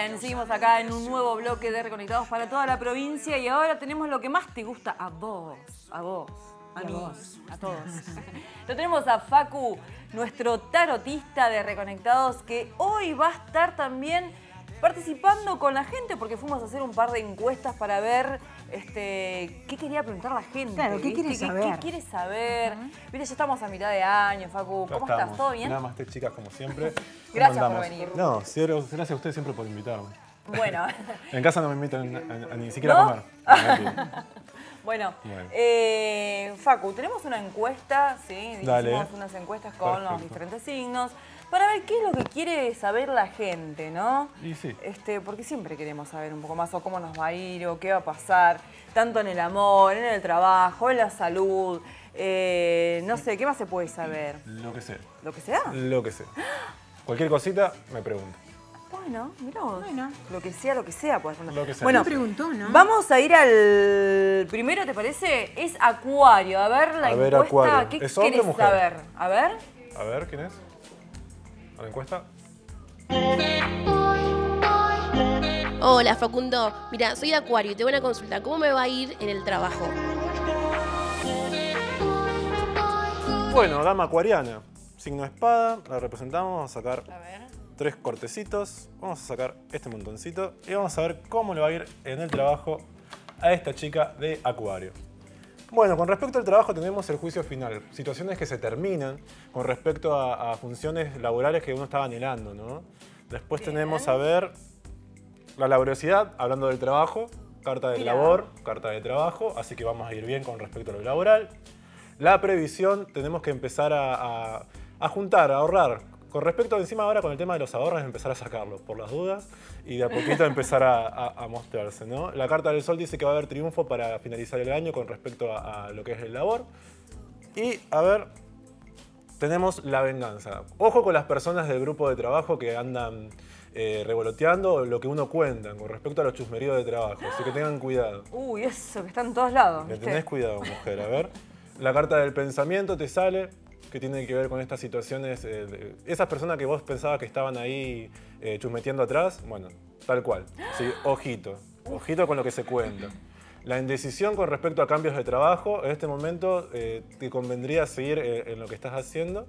Bien, seguimos acá en un nuevo bloque de Reconectados para toda la provincia y ahora tenemos lo que más te gusta a vos, a mí, a todos. Lo tenemos a Facu, nuestro tarotista de Reconectados, que hoy va a estar también participando con la gente porque fuimos a hacer un par de encuestas para ver qué quería preguntar la gente. Claro, ¿qué quiere saber? ¿Qué quiere saber? Viste, ya estamos a mitad de año, Facu. ¿Cómo estás? ¿Todo bien? Nada más, chicas, como siempre. Gracias por venir. No, gracias a ustedes siempre por invitarme. Bueno. En casa no me invitan a ni siquiera ¿No? a comer. Bueno, Facu, tenemos una encuesta, ¿sí? Hicimos unas encuestas con los diferentes signos para ver qué es lo que quiere saber la gente, ¿no? Y sí. Porque siempre queremos saber un poco más o cómo nos va a ir o qué va a pasar, tanto en el amor, en el trabajo, en la salud, no sé, ¿qué más se puede saber? Lo que sea. ¿Lo que sea? Lo que sea. Cualquier cosita, me pregunto. Bueno, mirá vos. Bueno. Lo que sea, pues. Lo que sea. Bueno, preguntó, ¿no? Vamos a ir al primero, ¿te parece? Es Acuario. A ver la encuesta. Acuario. ¿Qué ¿Es hombre querés o mujer? saber? A ver. A ver, ¿quién es? ¿A la encuesta? Hola Facundo, mira, soy de Acuario y tengo una consulta. ¿Cómo me va a ir en el trabajo? Bueno, dama acuariana. Signo de espada, la representamos. Vamos a sacar A ver. 3 cortecitos. Vamos a sacar este montoncito y vamos a ver cómo le va a ir en el trabajo a esta chica de Acuario. Bueno, con respecto al trabajo tenemos el juicio final. Situaciones que se terminan con respecto a funciones laborales que uno estaba anhelando, ¿no? Después tenemos a ver la laboriosidad, hablando del trabajo. Carta de labor, carta de trabajo. Así que vamos a ir bien con respecto a lo laboral. La previsión, tenemos que empezar a juntar, a ahorrar. Con respecto encima ahora con el tema de los ahorros, empezar a sacarlos por las dudas y de a poquito empezar a mostrarse, ¿no? La carta del sol dice que va a haber triunfo para finalizar el año con respecto a lo que es el labor. Y a ver, tenemos la venganza. Ojo con las personas del grupo de trabajo que andan revoloteando lo que uno cuenta con respecto a los chusmeríos de trabajo, así que tengan cuidado. Uy, eso, que está en todos lados. Que ¿viste? tenés cuidado, mujer. A ver, la carta del pensamiento te sale, que tiene que ver con estas situaciones, esas personas que vos pensabas que estaban ahí chusmeteando atrás, bueno, tal cual. Sí, ojito con lo que se cuenta. La indecisión con respecto a cambios de trabajo, en este momento te convendría seguir en lo que estás haciendo.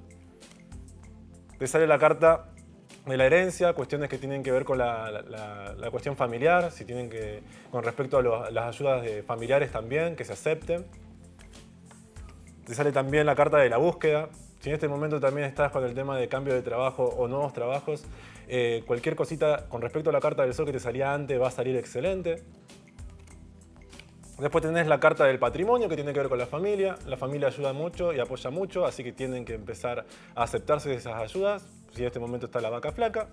Te sale la carta de la herencia, cuestiones que tienen que ver con la cuestión familiar, si tienen que, con respecto a las ayudas de familiares también, que se acepten. Te sale también la carta de la búsqueda. Si en este momento también estás con el tema de cambio de trabajo o nuevos trabajos, cualquier cosita con respecto a la carta del sol que te salía antes va a salir excelente. Después tenés la carta del patrimonio que tiene que ver con la familia. La familia ayuda mucho y apoya mucho, así que tienen que empezar a aceptarse de esas ayudas. Si en este momento está la vaca flaca.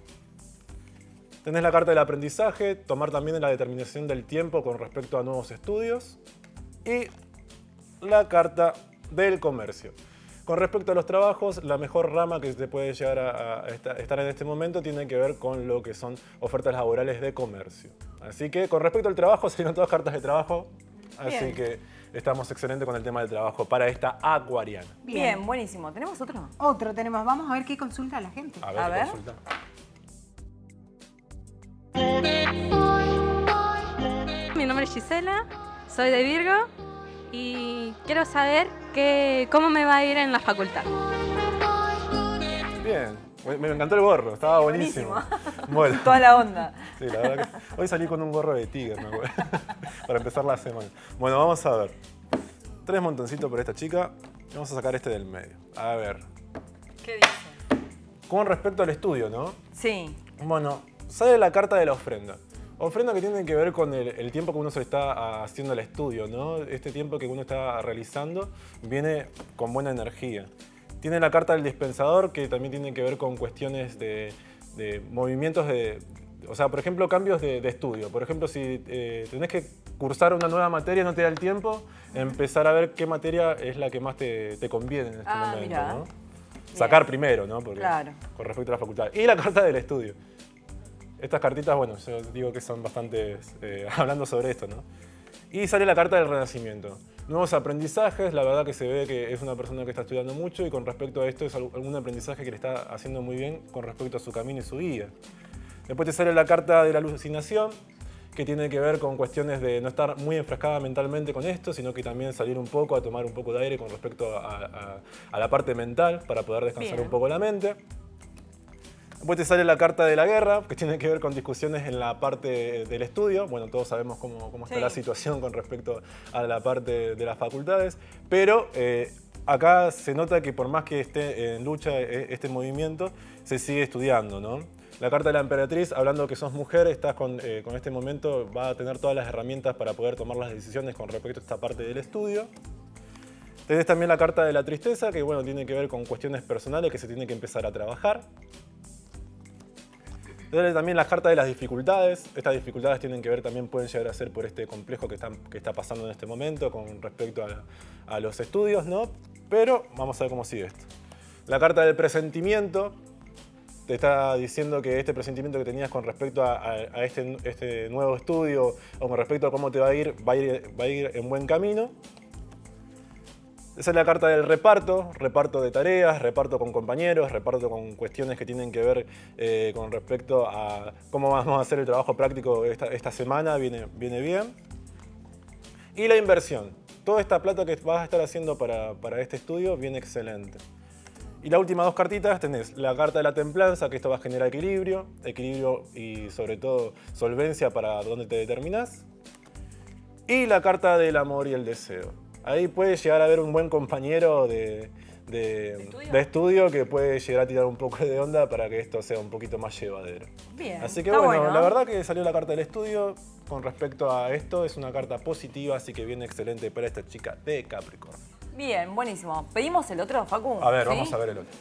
Tenés la carta del aprendizaje, tomar también la determinación del tiempo con respecto a nuevos estudios. Y la carta del comercio. Con respecto a los trabajos, la mejor rama que se puede llegar a estar en este momento tiene que ver con lo que son ofertas laborales de comercio. Así que con respecto al trabajo, salieron todas cartas de trabajo. Así que estamos excelentes con el tema del trabajo para esta acuariana. Bien, buenísimo. ¿Tenemos otro? Otro tenemos. Vamos a ver qué consulta la gente. A ver. Consulta. Mi nombre es Gisela, soy de Virgo y quiero saber cómo me va a ir en la facultad. Bien, me encantó el gorro, estaba buenísimo. Bueno. Toda la onda. Sí, la verdad que hoy salí con un gorro de tigre, me acuerdo, para empezar la semana. Bueno, vamos a ver. 3 montoncitos por esta chica y vamos a sacar este del medio. A ver. ¿Qué dice? Con respecto al estudio, ¿no? Sí. Bueno, sale la carta de la ofrenda. Ofrenda que tiene que ver con el tiempo que uno se está haciendo el estudio, ¿no? Este tiempo que uno está realizando viene con buena energía. Tiene la carta del dispensador que también tiene que ver con cuestiones de movimientos o sea, por ejemplo, cambios de estudio. Por ejemplo, si tenés que cursar una nueva materia, no te da el tiempo, empezar a ver qué materia es la que más te conviene en este momento, mirá. ¿no? Sacar primero, ¿no? Porque, con respecto a la facultad. Y la carta del estudio. Estas cartitas, bueno, yo digo que son bastante hablando sobre esto, ¿no? Y sale la carta del renacimiento. Nuevos aprendizajes, la verdad que se ve que es una persona que está estudiando mucho y con respecto a esto es algún aprendizaje que le está haciendo muy bien con respecto a su camino y su vida. Después te sale la carta de la alucinación, que tiene que ver con cuestiones de no estar muy enfrascada mentalmente con esto, sino que también salir un poco a tomar un poco de aire con respecto a la parte mental para poder descansar un poco la mente. Después te sale la carta de la guerra, que tiene que ver con discusiones en la parte del estudio. Bueno, todos sabemos cómo está la situación con respecto a la parte de las facultades, pero acá se nota que por más que esté en lucha este movimiento, se sigue estudiando, ¿no? La carta de la emperatriz, hablando que sos mujer, estás con este momento, va a tener todas las herramientas para poder tomar las decisiones con respecto a esta parte del estudio. Tenés también la carta de la tristeza, que bueno, tiene que ver con cuestiones personales que se tiene que empezar a trabajar. Tenés también la carta de las dificultades. Estas dificultades tienen que ver también, pueden llegar a ser por este complejo que está pasando en este momento con respecto a los estudios, ¿no? Pero vamos a ver cómo sigue esto. La carta del presentimiento. Te está diciendo que este presentimiento que tenías con respecto a este nuevo estudio o con respecto a cómo te va a ir en buen camino. Esa es la carta del reparto de tareas, reparto con compañeros, reparto con cuestiones que tienen que ver con respecto a cómo vamos a hacer el trabajo práctico esta semana, viene bien. Y la inversión. Toda esta plata que vas a estar haciendo para este estudio viene excelente. Y las últimas dos cartitas tenés la carta de la templanza, que esto va a generar equilibrio y sobre todo solvencia para donde te determinás. Y la carta del amor y el deseo. Ahí puede llegar a haber un buen compañero de estudio que puede llegar a tirar un poco de onda para que esto sea un poquito más llevadero. Bien. Así que bueno, la verdad que salió la carta del estudio con respecto a esto. Es una carta positiva, así que viene excelente para esta chica de Capricornio. Bien, buenísimo. ¿Pedimos el otro, Facu? A ver, ¿sí? Vamos a ver el otro.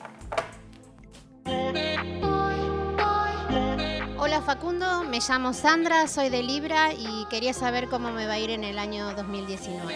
Hola Facundo, me llamo Sandra, soy de Libra y quería saber cómo me va a ir en el año 2019.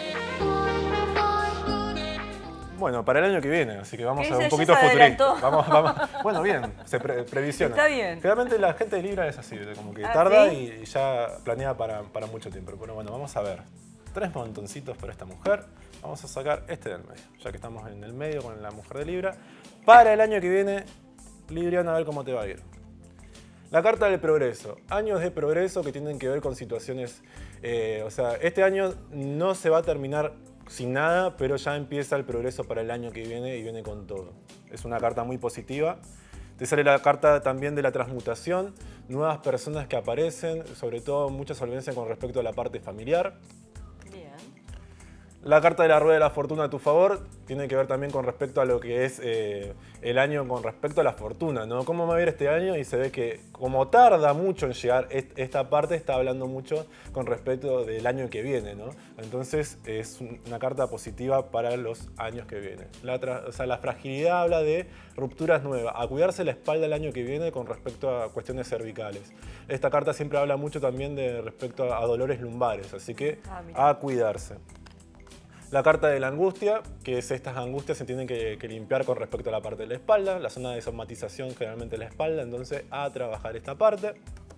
Bueno, para el año que viene, así que vamos a ver un Ya poquito se futurista. adelantó. Bueno, bien, se previsiona. Está bien. Generalmente la gente de Libra es así, como que tarda y ya planea para mucho tiempo. Pero bueno, vamos a ver. 3 montoncitos para esta mujer. Vamos a sacar este del medio, ya que estamos en el medio con la mujer de Libra. Para el año que viene, Libriana, a ver cómo te va a ir. La carta del progreso. Años de progreso que tienen que ver con situaciones... o sea, este año no se va a terminar sin nada, pero ya empieza el progreso para el año que viene y viene con todo. Es una carta muy positiva. Te sale la carta también de la transmutación, nuevas personas que aparecen, sobre todo mucha solvencia con respecto a la parte familiar. Bien. La carta de la rueda de la fortuna a tu favor tiene que ver también con respecto a lo que es el año con respecto a la fortuna, ¿no? ¿Cómo va a ir este año? Y se ve que como tarda mucho en llegar esta parte, está hablando mucho con respecto del año que viene, ¿no? Entonces es una carta positiva para los años que vienen. La fragilidad habla de rupturas nuevas, a cuidarse la espalda el año que viene con respecto a cuestiones cervicales. Esta carta siempre habla mucho también de respecto a dolores lumbares, así que a cuidarse. La carta de la angustia, que es estas angustias se tienen que limpiar con respecto a la parte de la espalda, la zona de somatización generalmente es la espalda, entonces a trabajar esta parte.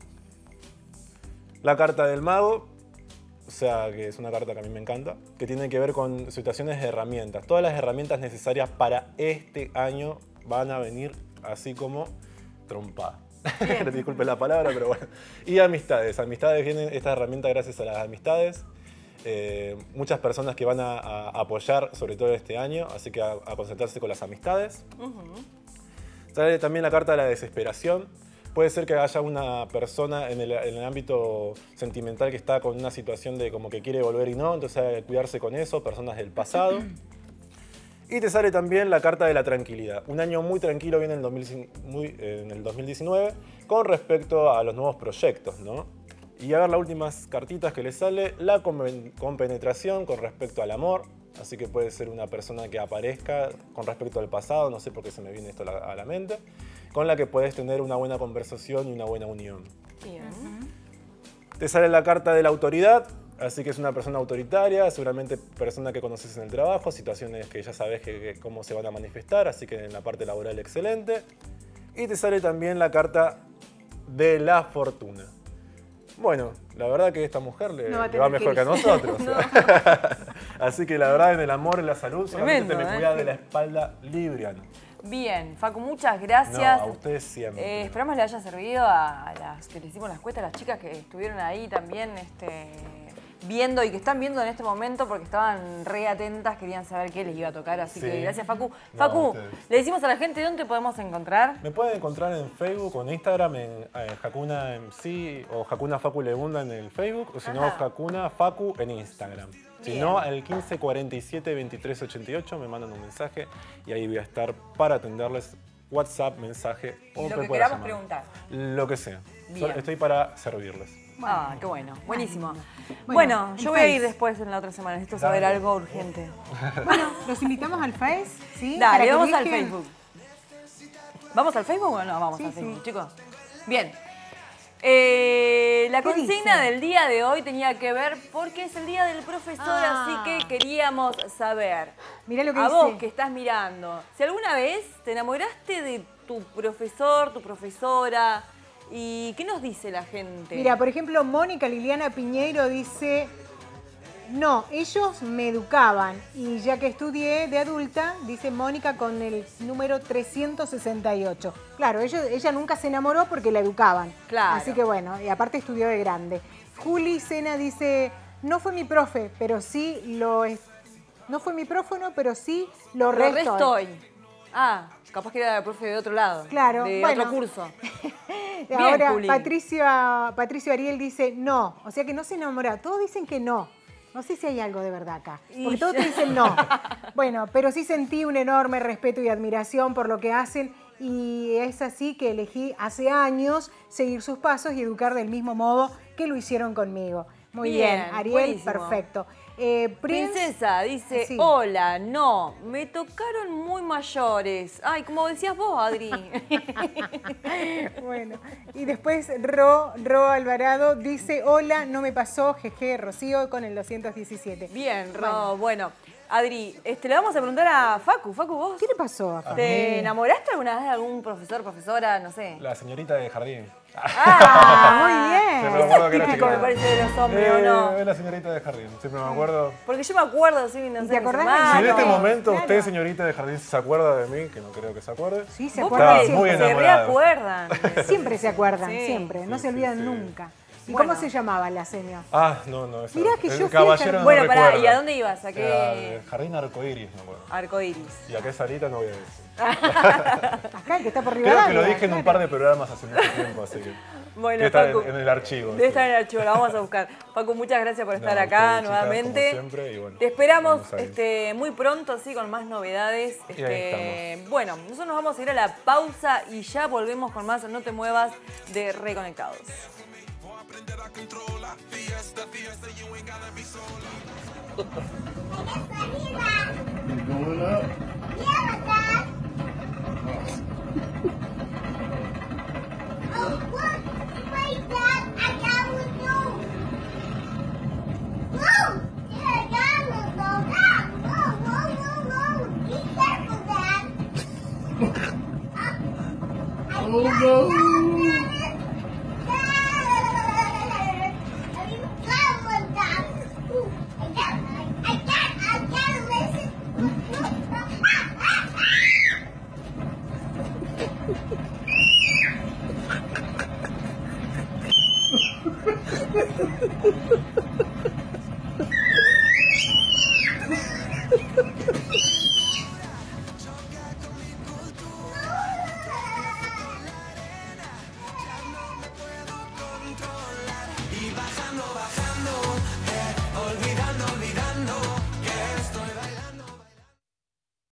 La carta del mago, o sea que es una carta que a mí me encanta, que tiene que ver con situaciones de herramientas. Todas las herramientas necesarias para este año van a venir así como trompadas. Disculpen la palabra, pero bueno. Y amistades. Amistades vienen estas herramientas gracias a las amistades. Muchas personas que van a apoyar, sobre todo este año, así que a concentrarse con las amistades. Sale también la carta de la desesperación. Puede ser que haya una persona en el ámbito sentimental que está con una situación de como que quiere volver y no, entonces hay que cuidarse con eso, personas del pasado. Y te sale también la carta de la tranquilidad. Un año muy tranquilo viene en el 2019 con respecto a los nuevos proyectos, ¿no? Y a ver las últimas cartitas que le sale, la compenetración con respecto al amor. Así que puede ser una persona que aparezca con respecto al pasado, no sé por qué se me viene esto a la mente, con la que puedes tener una buena conversación y una buena unión. Bien. Te sale la carta de la autoridad, así que es una persona autoritaria, seguramente persona que conoces en el trabajo, situaciones que ya sabes cómo se van a manifestar, así que en la parte laboral excelente. Y te sale también la carta de la fortuna. Bueno, la verdad que esta mujer le va mejor que a nosotros. No. Así que la verdad en el amor y la salud solamente te me cuida de la espalda libriana. Bien, Facu, muchas gracias. No, a ustedes siempre. Esperamos le haya servido a las que le hicimos la encuesta, a las chicas que estuvieron ahí también viendo y que están viendo en este momento porque estaban re atentas, querían saber qué les iba a tocar. Así que gracias, Facu. Facu, le decimos a la gente dónde podemos encontrar. Me pueden encontrar en Facebook o en Instagram, en Hakuna MC o Hakuna Facu Legunda en el Facebook, o si no, Hakuna Facu en Instagram. Si no, al 15 47 23 88 me mandan un mensaje y ahí voy a estar para atenderles WhatsApp, mensaje o lo que queramos preguntar. Lo que sea. Bien. Estoy para servirles. Ah, qué bueno. Buenísimo. Bueno, yo voy a ir después en la otra semana. Necesito saber algo urgente. Bueno, los invitamos al Face, ¿sí? Dale, vamos al Facebook. ¿Vamos al Facebook o no? Vamos al Facebook, sí. chicos. Bien. La consigna del día de hoy tenía que ver porque es el día del profesor, así que queríamos saber. Mirá lo que a dice. vos que estás mirando, si alguna vez te enamoraste de tu profesor, tu profesora, ¿y qué nos dice la gente? Mira, por ejemplo, Mónica Liliana Piñeiro dice, no, ellos me educaban y ya que estudié de adulta, dice Mónica con el número 368. Claro, ella nunca se enamoró porque la educaban. Claro. Así que bueno, y aparte estudió de grande. Juli Sena dice, no fue mi profe, pero sí lo es. No fue mi profe, no, pero sí lo restoy. Ah, capaz que era el profe de otro lado. Claro, de bueno. otro curso. Bien, Ahora, Juli. Patricio Ariel dice no. O sea que no se enamora. Todos dicen que no. No sé si hay algo de verdad acá. Porque todos te dicen no. Bueno, pero sí sentí un enorme respeto y admiración por lo que hacen. Y es así que elegí hace años seguir sus pasos y educar del mismo modo que lo hicieron conmigo. Muy bien, Ariel, buenísimo. perfecto. Princesa dice, Sí. hola, no, me tocaron muy mayores. Ay, como decías vos, Adri. Bueno, y después Ro Alvarado dice, hola, no me pasó, jeje, Rocío con el 217. Bien, Ro, bueno. Adri, le vamos a preguntar a Facu. Facu, ¿vos ¿Qué le pasó? te enamoraste alguna vez de algún profesor, profesora, no sé? La señorita de jardín. Ah, muy bien. Siempre me acuerdo que era Típico, me chiquita. parece, de los hombres, ¿o no? Es la señorita de jardín, siempre me acuerdo. Porque yo me acuerdo, sí, no sé. te acordás de Si en Claro. este momento Claro. usted, señorita de jardín, se acuerda de mí, que no creo que se acuerde. Sí, se Vos acuerdan Estaba muy siempre. se enamorado. reacuerdan. Siempre se acuerdan, Sí. siempre. No Sí, se olvidan sí, sí. nunca. ¿Y Bueno. cómo se llamaba la señora? Ah, no, eso. Mirá que el yo fui caballero no Bueno, pará, recuerda. ¿y a dónde ibas? ¿A Era qué? el jardín arcoíris, me acuerdo. Arcoiris. Y a qué salita no voy a decir. Acá, el que está por Creo que lo Rivadavia, dije en un claro. par de programas hace mucho tiempo, así que. Bueno, que está Facu, en el archivo. debe estar en el archivo, la vamos a buscar. Facu, muchas gracias por estar No, acá ustedes, chicas, nuevamente. como siempre, y bueno, Te esperamos vamos ahí. muy pronto, sí, con más novedades. Y ahí Bueno, nosotros nos vamos a ir a la pausa y ya volvemos con más No Te Muevas de Reconectados. Oh no!